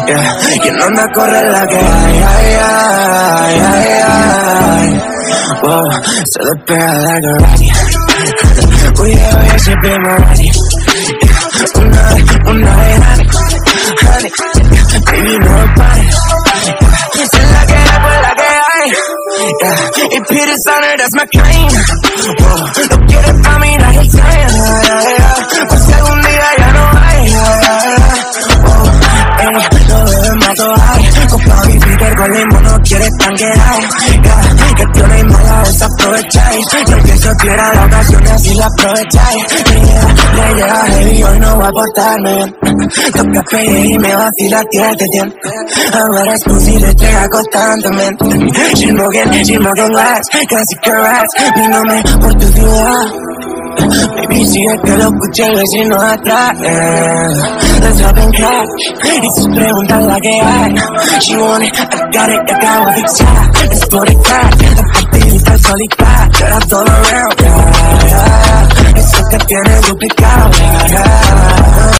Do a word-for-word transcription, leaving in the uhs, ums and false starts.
yeah. ¿Quién anda a correr la que hay? Ay, ay, ay, ay. Whoa, se despega like a rocket. Oye, oye, siempre me ready. Una vez, una vez, honey, honey, baby, no pares. Si es la que hay, pues la que hay. Yeah. Y Peter Sonner, that's my kind. Whoa, lo quieres pa' mí, like it's time. Yeah, yeah. Pues si algún día ya no hay. Yeah, yeah. Whoa, ey, no bebes más hay. Copa y Peter con limón, no quieres tanquear. Yeah, que tiene mala desaprovecháis. Yo que eso quiera la ocasión y así la aprovecháis. Le llega, le llega heavy, hoy no voy a portarme bien. Toca pedir y me vacila, tírate tiempo. Ahora es tú si le entrega constantemente. She smoking, she smoking glass, casi que rats. Mi nombre por tu ciudad. Baby, sigue que lo escuché el vecino atrás. Yeah. Let's hop and crash. Y sus preguntas la que hay. She want it, I got it, te acabo de fixar. Es por el crack, la partidita solita. You're all around, yeah, yeah. Eso que tienes duplicado, yeah, yeah.